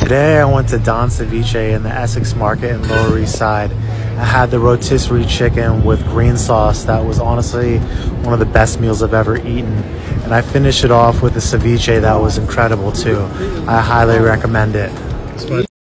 Today I went to Don Ceviche in the Essex Market in Lower East Side. I had the rotisserie chicken with green sauce. That was honestly one of the best meals I've ever eaten. And I finished it off with a ceviche that was incredible too. I highly recommend it.